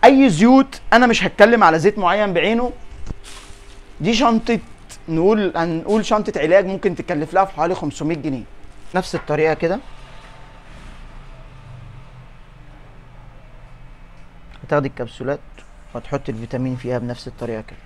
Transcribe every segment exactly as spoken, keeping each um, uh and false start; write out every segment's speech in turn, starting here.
اي زيوت، انا مش هتكلم على زيت معين بعينه. دي شنطه، نقول هنقول شنطه علاج ممكن تكلف لها في حوالي خمسمية جنيه. نفس الطريقه كده هتاخدي الكبسولات وهتحطي الفيتامين فيها بنفس الطريقه كده.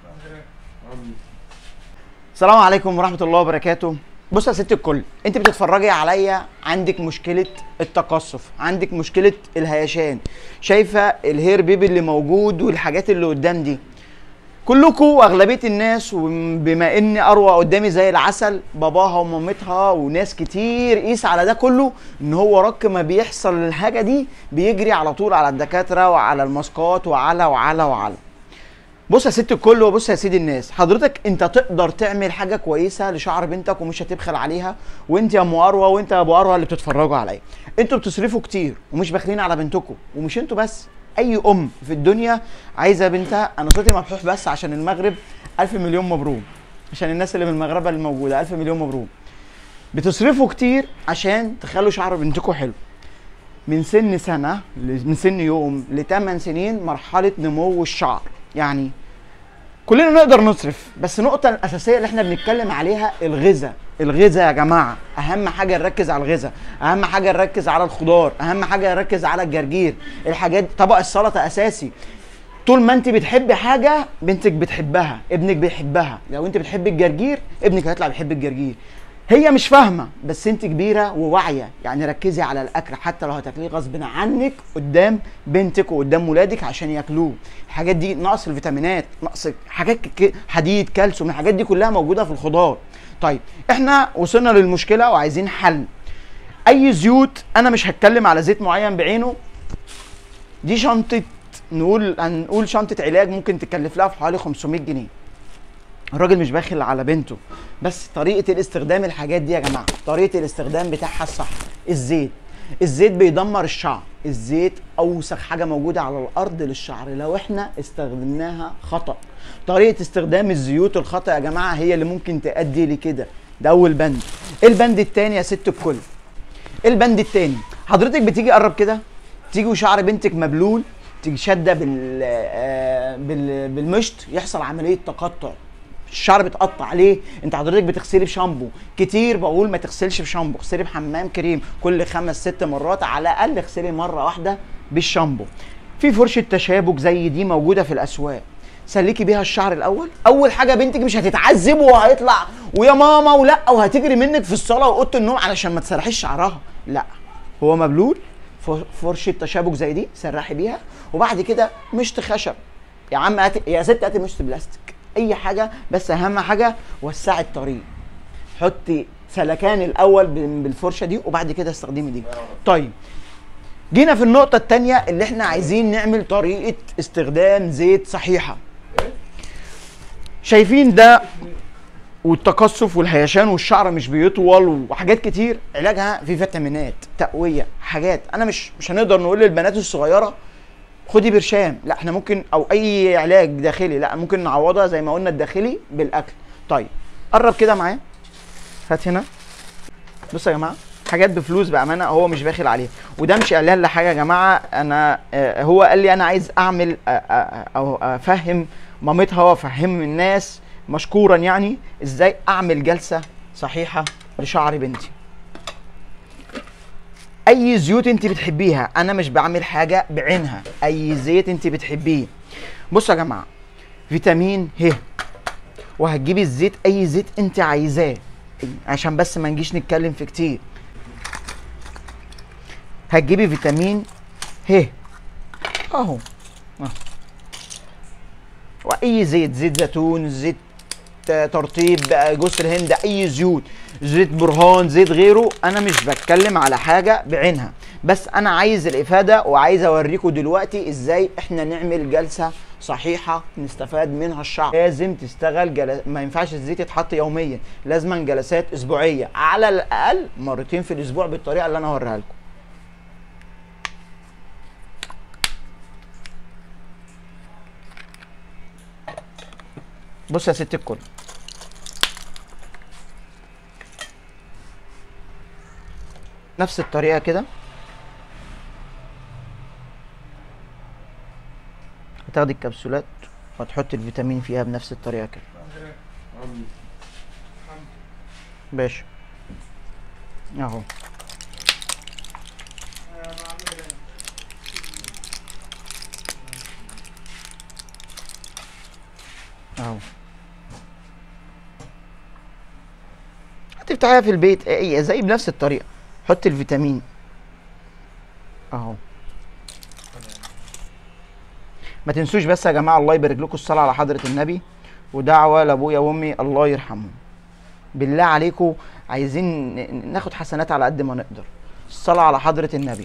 السلام عليكم ورحمه الله وبركاته. بص يا ست الكل، انت بتتفرجي عليا، عندك مشكله التقصف، عندك مشكله الهيشان، شايفه الهير بيبي اللي موجود والحاجات اللي قدام دي. كلكم واغلبيه الناس، وبما ان اروى قدامي زي العسل، باباها ومامتها وناس كتير، قيس على ده كله ان هو رك ما بيحصل الحاجه دي بيجري على طول على الدكاتره وعلى الماسكات وعلى وعلى وعلى. بص يا ست الكل وبص يا سيدي الناس، حضرتك انت تقدر تعمل حاجه كويسه لشعر بنتك ومش هتبخل عليها. وانت يا ام اروى وانت يا ابو اروى اللي بتتفرجوا عليا، انتوا بتصرفوا كتير ومش باخلين على بنتكم. ومش انتوا بس، اي ام في الدنيا عايزه بنتها. انا صوتي مبحوح بس عشان المغرب. الف مليون مبروك عشان الناس اللي من المغرب اللي موجوده، الف مليون مبروك. بتصرفوا كتير عشان تخلوا شعر بنتكم حلو. من سن سنه من سن يوم لثمان سنين مرحله نمو الشعر. يعني كلنا نقدر نصرف، بس النقطة الأساسية اللي احنا بنتكلم عليها الغذاء. الغذاء يا جماعة أهم حاجة نركز على الغذاء، أهم حاجة نركز على الخضار، أهم حاجة نركز على الجرجير، الحاجات. طبق السلطة أساسي. طول ما أنت بتحبي حاجة بنتك بتحبها، ابنك بيحبها. لو أنت بتحبي الجرجير ابنك هيطلع بيحب الجرجير. هي مش فاهمة بس انت كبيرة وواعية، يعني ركزي على الاكل حتى لو هتاكليه غصب عنك قدام بنتك وقدام ولادك عشان ياكلوه. الحاجات دي نقص الفيتامينات، نقص حاجات حديد، كالسيوم، الحاجات دي كلها موجودة في الخضار. طيب احنا وصلنا للمشكلة وعايزين حل. اي زيوت، انا مش هتكلم على زيت معين بعينه. دي شنطة، نقول هنقول شنطة علاج ممكن تكلف لها في حوالي خمسمية جنيه. الراجل مش باخل على بنته، بس طريقه الاستخدام الحاجات دي يا جماعه، طريقه الاستخدام بتاعها الصح. الزيت الزيت بيدمر الشعر. الزيت اوسخ حاجه موجوده على الارض للشعر لو احنا استخدمناها خطا. طريقه استخدام الزيوت الخطا يا جماعه هي اللي ممكن تؤدي لكده. ده اول بند. البند الثاني يا ست الكل، البند الثاني، حضرتك بتيجي قرب كده، تيجي وشعر بنتك مبلول، تيجي شاده بال بالمشط، يحصل عمليه تقطع. الشعر بيتقطع. ليه؟ انت حضرتك بتغسلي بشامبو كتير. بقول ما تغسلش بشامبو، اغسلي بحمام كريم كل خمس ست مرات على الاقل. اغسلي مره واحده بالشامبو. في فرشه تشابك زي دي موجوده في الاسواق، سلكي بيها الشعر الاول. اول حاجه بنتك مش هتتعذب وهيطلع ويا ماما ولا وهتجري منك في الصاله واوضه النوم علشان ما تسرحيش شعرها. لا، هو مبلول، فرشه تشابك زي دي سرحي بيها. وبعد كده مشط خشب يا عم، هات يا ست هاتي مشط بلاستيك، اي حاجه، بس اهم حاجه وسعي الطريق. حطي سلكان الاول بالفرشه دي وبعد كده استخدمي دي. طيب جينا في النقطه الثانيه اللي احنا عايزين نعمل طريقه استخدام زيت صحيحه. شايفين ده والتقصف والهيشان والشعر مش بيطول وحاجات كتير، علاجها في فيتامينات، تقويه، حاجات. انا مش مش هنقدر نقول للبنات الصغيره خدي برشام، لا احنا ممكن، او اي علاج داخلي، لا ممكن نعوضها زي ما قلنا الداخلي بالاكل. طيب قرب كده معايا، هات هنا. بصوا يا جماعه، حاجات بفلوس بامانه، هو مش باخل عليها. وده مش اعلان لحاجه يا جماعه. انا اه هو قال لي انا عايز اعمل اه اه او افهم مامتها وافهم الناس مشكورا يعني ازاي اعمل جلسه صحيحه لشعر بنتي. اي زيوت انت بتحبيها، انا مش بعمل حاجه بعينها، اي زيت انت بتحبيه. بصوا يا جماعه، فيتامين ه، وهتجيبي الزيت اي زيت انت عايزاه عشان بس ما نجيش نتكلم في كتير. هتجيبي فيتامين ه اهو، واي زيت، زيت زيتون، زيت ترطيب، جوز الهند، اي زيوت، زيت برهان، زيت غيره. انا مش بتكلم على حاجه بعينها، بس انا عايز الافاده وعايز اوريكم دلوقتي ازاي احنا نعمل جلسه صحيحه نستفاد منها الشعر. لازم تشتغل جل... ما ينفعش الزيت يتحط يوميا، لازما جلسات اسبوعيه على الاقل مرتين في الاسبوع بالطريقه اللي انا هوريها لكم. بص يا ست الكل، نفس الطريقه كده هتاخدي الكبسولات وهتحطي الفيتامين فيها بنفس الطريقه كده. باشا اهو. اهو هتفتحيها في البيت ايه زي بنفس الطريقه. حطي الفيتامين اهو. ما تنسوش بس يا جماعه، الله يبارك لكم، الصلاه على حضره النبي ودعوه لابويا وامي الله يرحمهم. بالله عليكم عايزين ناخد حسنات على قد ما نقدر. الصلاه على حضره النبي.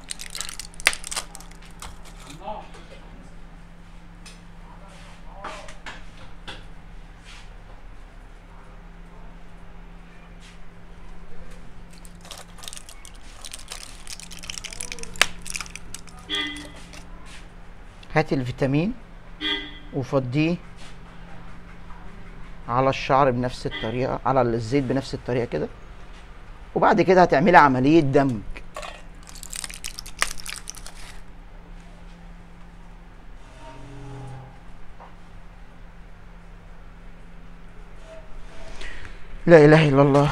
هاتي الفيتامين وفضيه على الشعر بنفس الطريقه، على الزيت بنفس الطريقه كده، وبعد كده هتعملي عمليه دمج. لا اله الا الله.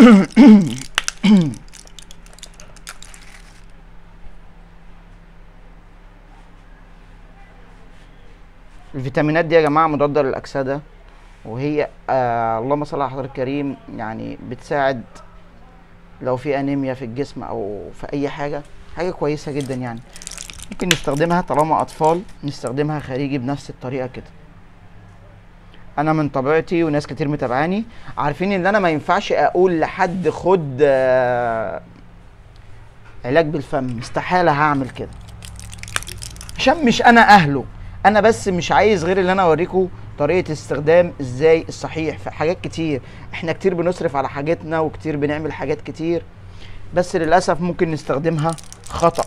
الفيتامينات دي يا جماعه مضاده للاكسده، وهي آه اللهم صل على حضرة الكريم يعني بتساعد لو في انيميا في الجسم او في اي حاجه، حاجه كويسه جدا يعني. ممكن نستخدمها طالما اطفال، نستخدمها خارجي بنفس الطريقه كده. انا من طبيعتي وناس كتير متابعاني عارفين ان انا ما ينفعش اقول لحد خد آه علاج بالفم، استحاله هعمل كده عشان مش انا اهله. انا بس مش عايز غير اللي انا اوريكم طريقه استخدام ازاي الصحيح في حاجات كتير. احنا كتير بنصرف على حاجاتنا وكتير بنعمل حاجات كتير، بس للاسف ممكن نستخدمها خطأ.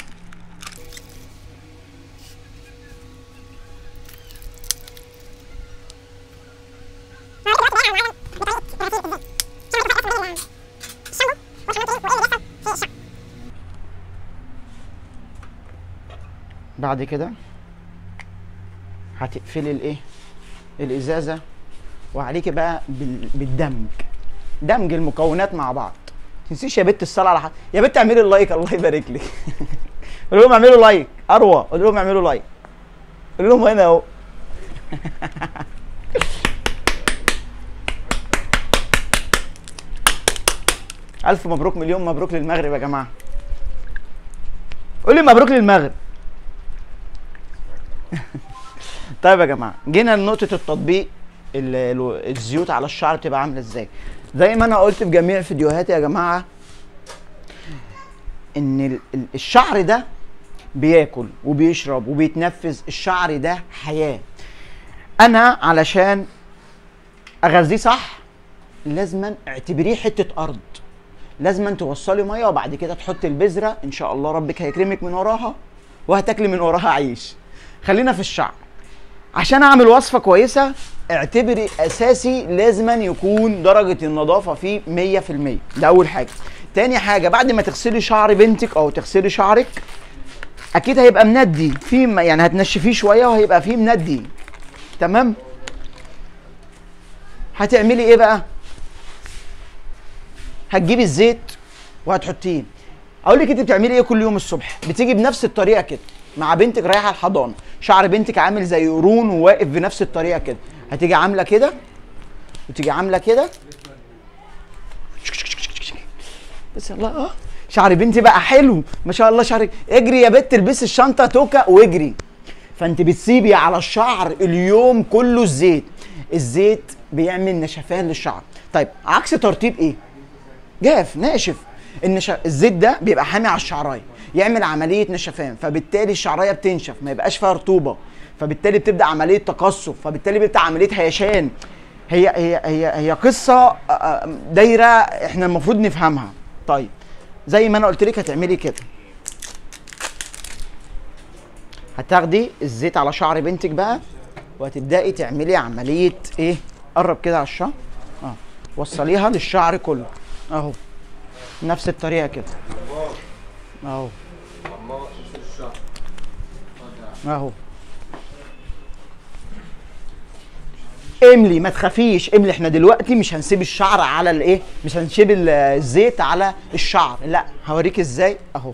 بعد كده هتقفلي الايه الازازه، وعليكي بقى بالدمج، دمج المكونات مع بعض. تنسيش يا بت الصلاه على حد. يا بت اعملي اللايك الله يبارك لك. قول لهم اعملوا لايك. اروى قول لهم اعملوا لايك. قول لهم هنا اهو. الف مبروك، مليون مبروك للمغرب يا جماعه. قول لي مبروك للمغرب. طيب يا جماعه، جينا لنقطه التطبيق. الزيوت على الشعر بتبقى عامله ازاي؟ زي ما انا قلت في جميع فيديوهاتي يا جماعه، ان الشعر ده بياكل وبيشرب وبيتنفس. الشعر ده حياه. انا علشان اغذيه صح لازما اعتبريه حته ارض، لازما توصلي ميه وبعد كده تحطي البذره، ان شاء الله ربك هيكرمك من وراها وهتاكلي من وراها عيش. خلينا في الشعر. عشان اعمل وصفه كويسه اعتبري اساسي لازما يكون درجه النظافه فيه مية في المية. ده اول حاجه. تاني حاجه، بعد ما تغسلي شعر بنتك او تغسلي شعرك اكيد هيبقى مندي فيه، يعني هتنشفيه شويه وهيبقى فيه مندي. تمام؟ هتعملي ايه بقى؟ هتجيبي الزيت وهتحطيه. اقول لك انت بتعملي ايه كل يوم الصبح؟ بتيجي بنفس الطريقه كده مع بنتك رايحه الحضانه، شعر بنتك عامل زي قرون وواقف بنفس الطريقه كده، هتيجي عامله كده وتيجي عامله كده. بس الله، اه شعر بنتي بقى حلو ما شاء الله. شعرك اجري يا بت، البسي الشنطه توكه واجري. فانت بتسيبي على الشعر اليوم كله الزيت. الزيت بيعمل نشفان للشعر. طيب عكس ترطيب ايه؟ جاف ناشف. النش... الزيت ده بيبقى حامي على الشعرايه، يعمل عمليه نشفان، فبالتالي الشعرايه بتنشف ما يبقاش فيها رطوبه، فبالتالي بتبدا عمليه تقصف، فبالتالي بتبدا عمليه هيشان. هي هي هي هي قصه دايره احنا المفروض نفهمها. طيب زي ما انا قلت لك هتعملي كده، هتاخدي الزيت على شعر بنتك بقى وهتبداي تعملي عمليه ايه؟ قرب كده على الشعر، اه وصليها للشعر كله اهو نفس الطريقه كده اهو اهو. املي ما تخافيش، املي. احنا دلوقتي مش هنسيب الشعر على الايه، مش هنسيب الزيت على الشعر، لا هوريك ازاي اهو.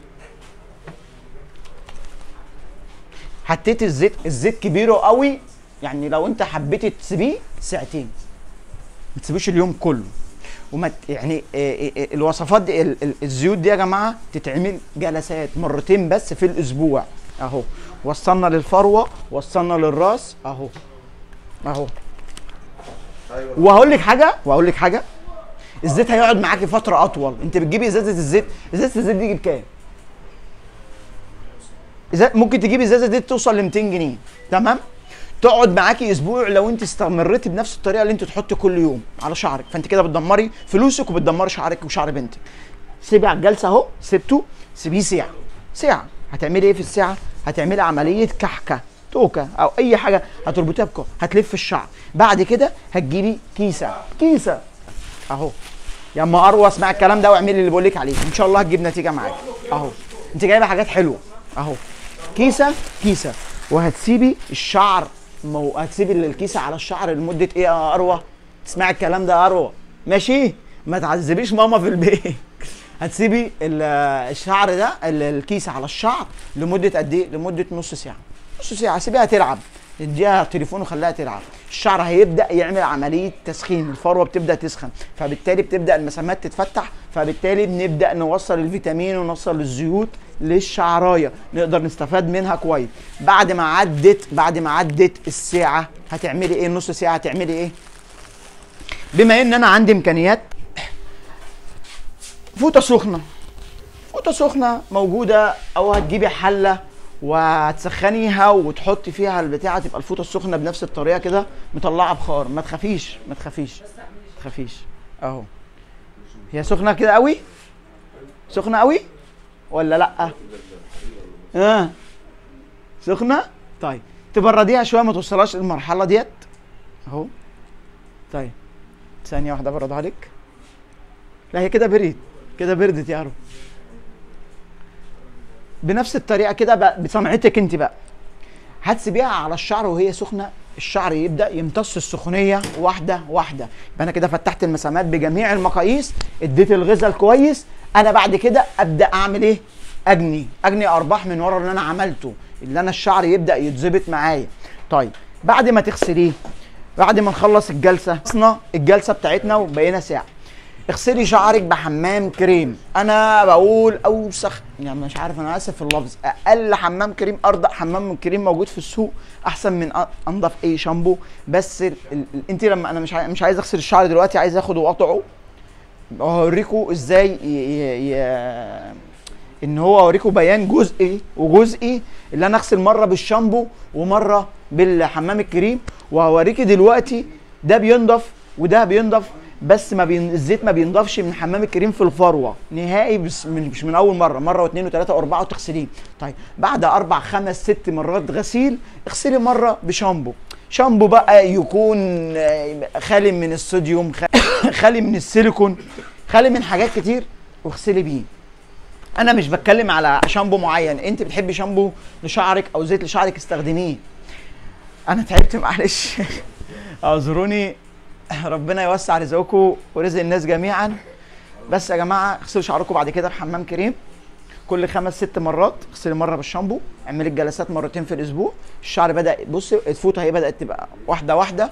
حطيت الزيت، الزيت كبيره قوي، يعني لو انت حبيتي تسيبيه ساعتين، ما تسيبوش اليوم كله. وما يعني الوصفات دي، الزيوت دي يا جماعه تتعمل جلسات مرتين بس في الاسبوع اهو. وصلنا للفروه، وصلنا للراس اهو اهو. وهقول لك حاجه، وهقول لك حاجه الزيت هيقعد معاكي فتره اطول. انت بتجيبي ازازه الزيت، ازازه الزيت دي بكام؟ ممكن تجيبي ازازه دي توصل ل ميتين جنيه، تمام؟ تقعد معاكي اسبوع لو انت استمريتي بنفس الطريقه اللي انت تحطي كل يوم على شعرك. فانت كده بتدمري فلوسك وبتدمري شعرك وشعر بنتك. سيبي على الجلسه اهو، سيبته، سيبيه ساعه. ساعه هتعملي ايه في الساعه؟ هتعملي عمليه كحكه، توكه او اي حاجه هتربطيها بكو، هتلف الشعر. بعد كده هتجيبي كيسه، كيسه اهو. يا اما اروى اسمعي الكلام ده واعملي اللي بقول لك عليه، ان شاء الله هتجيب نتيجه معاكي اهو. انت جايبه حاجات حلوه اهو. كيسه كيسه، وهتسيبي الشعر مو... هتسيبي الكيسه على الشعر لمده ايه يا اروى؟ تسمعي الكلام ده يا اروى، ماشي؟ ما تعذبيش ماما في البيت. هتسيبي الشعر ده، الكيسه على الشعر لمده قد ايه؟ لمده نص ساعه. نص ساعه سيبيها تلعب، اديها تليفون وخليها تلعب. الشعر هيبدا يعمل عمليه تسخين، الفروه بتبدا تسخن، فبالتالي بتبدا المسامات تتفتح، فبالتالي بنبدا نوصل الفيتامين ونوصل الزيوت للشعرايه، نقدر نستفاد منها كويس. بعد ما عدت بعد ما عدت الساعه هتعملي ايه؟ نص ساعه هتعملي ايه؟ بما ان انا عندي امكانيات، فوطه سخنه، فوطه سخنه موجوده، او هتجيبي حله وهتسخنيها وتحطي فيها البتاعه، تبقى الفوطه السخنه بنفس الطريقه كده مطلعه بخار. ما تخافيش ما تخافيش ما تخافيش اهو. هي سخنه كده قوي؟ سخنه قوي ولا لا؟ اه سخنه؟ طيب تبرديها شويه، ما توصلهاش للمرحله ديت اهو. طيب ثانيه واحده بردها لك. لا هي كده بريد، كده بردت يا رب. بنفس الطريقه كده بصنعتك انت بقى، هتسيبيها على الشعر وهي سخنه، الشعر يبدا يمتص السخونيه واحده واحده. يبقى انا كده فتحت المسامات بجميع المقاييس، اديت الغذاء الكويس. انا بعد كده ابدا اعمل ايه؟ اجني اجني ارباح من ورا اللي انا عملته، اللي انا الشعر يبدا يتظبط معايا. طيب بعد ما تغسليه، بعد ما نخلص الجلسه، خلصنا الجلسه بتاعتنا وبقينا ساعه، اغسلي شعرك بحمام كريم. انا بقول اوسخ، يعني مش عارف، انا اسف في اللفظ، اقل حمام كريم، ارضى حمام كريم موجود في السوق، احسن من انضف اي شامبو. بس ال... ال... انت لما انا مش عايز مش عايز اغسل الشعر دلوقتي، عايز اخده واقطعه، اوريكم ازاي ي... ي... ي... ان هو اوريكم بيان جزئي وجزئي، اللي انا اغسل مره بالشامبو ومره بالحمام الكريم. وهوريكي دلوقتي ده بينضف وده بينضف، بس ما بين الزيت ما بينضفش من حمام الكريم في الفروه نهائي، بس من مش من اول مره، مره واثنين وثلاثه واربعه وتغسليه. طيب بعد اربع خمس ست مرات غسيل، اغسلي مره بشامبو. شامبو بقى يكون خالي من الصوديوم، خالي من السيليكون، خالي من حاجات كتير، واغسلي بيه. انا مش بتكلم على شامبو معين، انت بتحبي شامبو لشعرك او زيت لشعرك استخدميه. انا تعبت معلش. اعذروني، ربنا يوسع رزقكم ورزق الناس جميعا. بس يا جماعه اغسلوا شعركم بعد كده بحمام كريم كل خمس ست مرات، اغسلي مره بالشامبو، اعملي الجلسات مرتين في الاسبوع. الشعر بدا، بصي الفوطه هي بدات تبقى واحده واحده.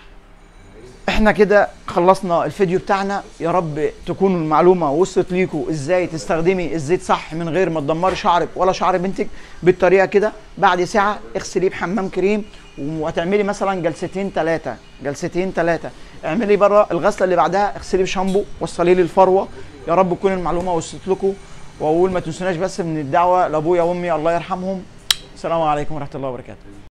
احنا كده خلصنا الفيديو بتاعنا، يا رب تكون المعلومه وصلت ليكم ازاي تستخدمي الزيت صح من غير ما تدمري شعرك ولا شعر بنتك بالطريقه كده. بعد ساعه اغسليه بحمام كريم، وهتعملي مثلا جلستين ثلاثه، جلستين ثلاثه. اعملي بره الغسله اللي بعدها اغسلي بشامبو، وصليه للفروه. يا رب تكون المعلومه وصلت لكم. واقول ما تنسوناش بس من الدعوه لابويا وامي الله يرحمهم. السلام عليكم ورحمه الله وبركاته.